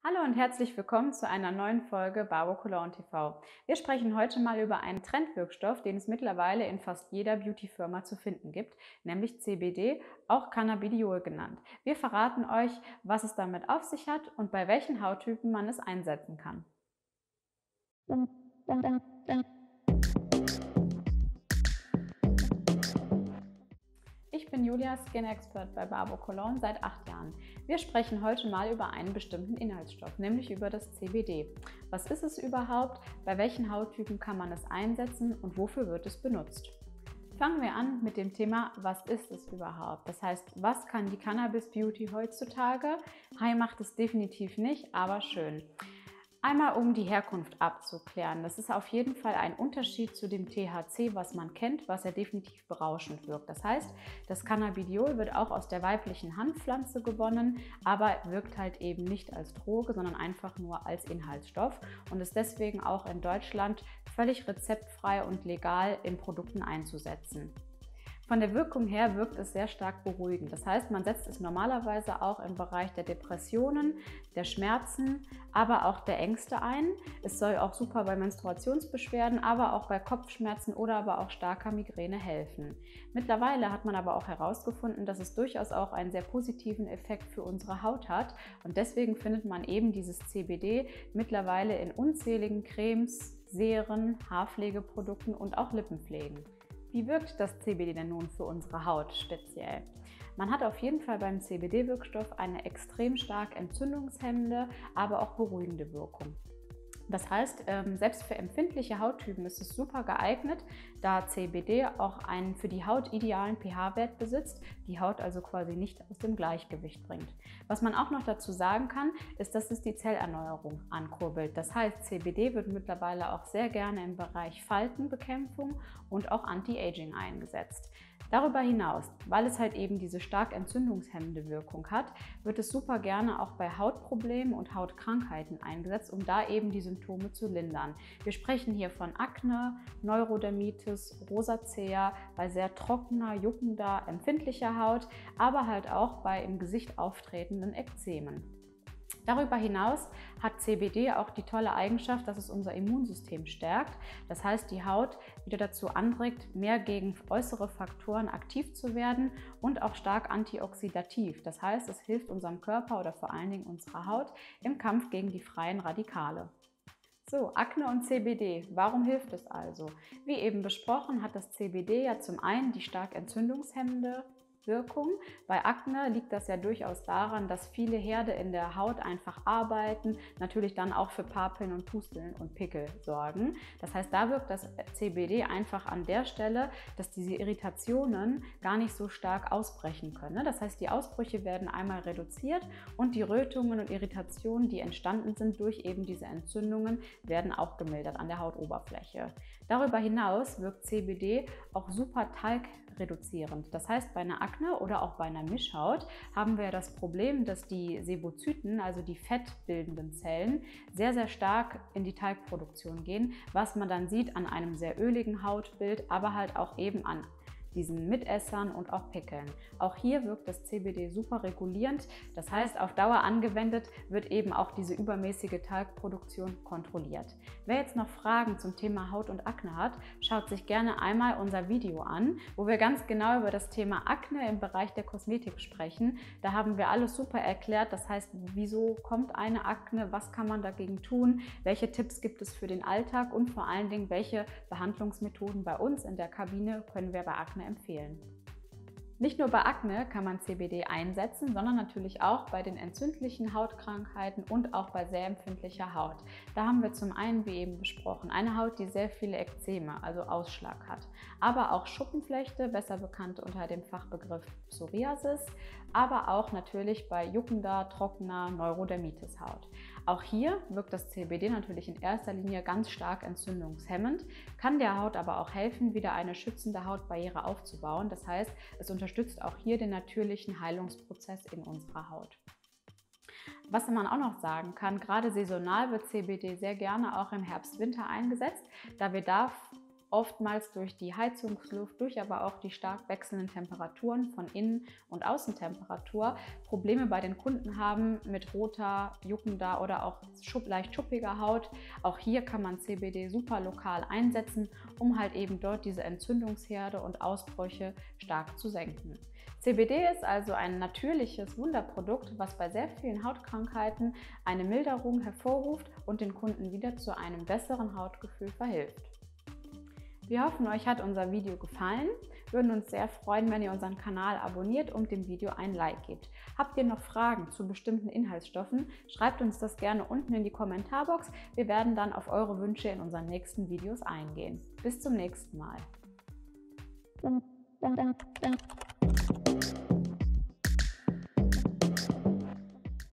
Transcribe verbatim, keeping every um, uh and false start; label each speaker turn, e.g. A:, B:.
A: Hallo und herzlich willkommen zu einer neuen Folge Barbo Cologne T V. Wir sprechen heute mal über einen Trendwirkstoff, den es mittlerweile in fast jeder Beauty-Firma zu finden gibt, nämlich C B D, auch Cannabidiol genannt. Wir verraten euch, was es damit auf sich hat und bei welchen Hauttypen man es einsetzen kann. Ich bin Julia, Skin Expert bei Barbo Cologne seit acht Jahren. Wir sprechen heute mal über einen bestimmten Inhaltsstoff, nämlich über das C B D. Was ist es überhaupt, bei welchen Hauttypen kann man es einsetzen und wofür wird es benutzt? Fangen wir an mit dem Thema, was ist es überhaupt? Das heißt, was kann die Cannabis Beauty heutzutage? High macht es definitiv nicht, aber schön. Einmal um die Herkunft abzuklären. Das ist auf jeden Fall ein Unterschied zu dem T H C, was man kennt, was ja definitiv berauschend wirkt. Das heißt, das Cannabidiol wird auch aus der weiblichen Hanfpflanze gewonnen, aber wirkt halt eben nicht als Droge, sondern einfach nur als Inhaltsstoff und ist deswegen auch in Deutschland völlig rezeptfrei und legal in Produkten einzusetzen. Von der Wirkung her wirkt es sehr stark beruhigend. Das heißt, man setzt es normalerweise auch im Bereich der Depressionen, der Schmerzen, aber auch der Ängste ein. Es soll auch super bei Menstruationsbeschwerden, aber auch bei Kopfschmerzen oder aber auch starker Migräne helfen. Mittlerweile hat man aber auch herausgefunden, dass es durchaus auch einen sehr positiven Effekt für unsere Haut hat. Und deswegen findet man eben dieses C B D mittlerweile in unzähligen Cremes, Seren, Haarpflegeprodukten und auch Lippenpflegen. Wie wirkt das C B D denn nun für unsere Haut speziell? Man hat auf jeden Fall beim C B D-Wirkstoff eine extrem stark entzündungshemmende, aber auch beruhigende Wirkung. Das heißt, selbst für empfindliche Hauttypen ist es super geeignet, da C B D auch einen für die Haut idealen pH-Wert besitzt, die Haut also quasi nicht aus dem Gleichgewicht bringt. Was man auch noch dazu sagen kann, ist, dass es die Zellerneuerung ankurbelt. Das heißt, C B D wird mittlerweile auch sehr gerne im Bereich Faltenbekämpfung und auch Anti-Aging eingesetzt. Darüber hinaus, weil es halt eben diese stark entzündungshemmende Wirkung hat, wird es super gerne auch bei Hautproblemen und Hautkrankheiten eingesetzt, um da eben die Symptome zu lindern. Wir sprechen hier von Akne, Neurodermitis, Rosacea, bei sehr trockener, juckender, empfindlicher Haut, aber halt auch bei im Gesicht auftretenden Ekzemen. Darüber hinaus hat C B D auch die tolle Eigenschaft, dass es unser Immunsystem stärkt. Das heißt, die Haut wieder dazu anregt, mehr gegen äußere Faktoren aktiv zu werden und auch stark antioxidativ. Das heißt, es hilft unserem Körper oder vor allen Dingen unserer Haut im Kampf gegen die freien Radikale. So, Akne und C B D. Warum hilft es also? Wie eben besprochen, hat das C B D ja zum einen die stark entzündungshemmende Wirkung. Bei Akne liegt das ja durchaus daran, dass viele Herde in der Haut einfach arbeiten, natürlich dann auch für Papeln und Pusteln und Pickel sorgen. Das heißt, da wirkt das C B D einfach an der Stelle, dass diese Irritationen gar nicht so stark ausbrechen können. Das heißt, die Ausbrüche werden einmal reduziert und die Rötungen und Irritationen, die entstanden sind durch eben diese Entzündungen, werden auch gemildert an der Hautoberfläche. Darüber hinaus wirkt C B D auch super talgreduzierend. Das heißt, bei einer Akne oder auch bei einer Mischhaut haben wir das Problem, dass die Sebozyten, also die fettbildenden Zellen, sehr, sehr stark in die Talgproduktion gehen, was man dann sieht an einem sehr öligen Hautbild, aber halt auch eben an diesen Mitessern und auch Pickeln. Auch hier wirkt das C B D super regulierend. Das heißt, auf Dauer angewendet wird eben auch diese übermäßige Talgproduktion kontrolliert. Wer jetzt noch Fragen zum Thema Haut und Akne hat, schaut sich gerne einmal unser Video an, wo wir ganz genau über das Thema Akne im Bereich der Kosmetik sprechen. Da haben wir alles super erklärt. Das heißt, wieso kommt eine Akne, was kann man dagegen tun, welche Tipps gibt es für den Alltag und vor allen Dingen, welche Behandlungsmethoden bei uns in der Kabine können wir bei Akne empfehlen. Nicht nur bei Akne kann man C B D einsetzen, sondern natürlich auch bei den entzündlichen Hautkrankheiten und auch bei sehr empfindlicher Haut. Da haben wir zum einen, wie eben besprochen, eine Haut, die sehr viele Ekzeme, also Ausschlag hat, aber auch Schuppenflechte, besser bekannt unter dem Fachbegriff Psoriasis, aber auch natürlich bei juckender, trockener Neurodermitis-Haut. Auch hier wirkt das C B D natürlich in erster Linie ganz stark entzündungshemmend, kann der Haut aber auch helfen, wieder eine schützende Hautbarriere aufzubauen. Das heißt, es unterstützt auch hier den natürlichen Heilungsprozess in unserer Haut. Was man auch noch sagen kann, gerade saisonal wird C B D sehr gerne auch im Herbst-Winter eingesetzt, da wir da oftmals durch die Heizungsluft, durch aber auch die stark wechselnden Temperaturen von Innen- und Außentemperatur Probleme bei den Kunden haben mit roter, juckender oder auch schupp, leicht schuppiger Haut. Auch hier kann man C B D super lokal einsetzen, um halt eben dort diese Entzündungsherde und Ausbrüche stark zu senken. C B D ist also ein natürliches Wunderprodukt, was bei sehr vielen Hautkrankheiten eine Milderung hervorruft und den Kunden wieder zu einem besseren Hautgefühl verhilft. Wir hoffen, euch hat unser Video gefallen. Wir würden uns sehr freuen, wenn ihr unseren Kanal abonniert und dem Video ein Like gebt. Habt ihr noch Fragen zu bestimmten Inhaltsstoffen? Schreibt uns das gerne unten in die Kommentarbox. Wir werden dann auf eure Wünsche in unseren nächsten Videos eingehen. Bis zum nächsten Mal.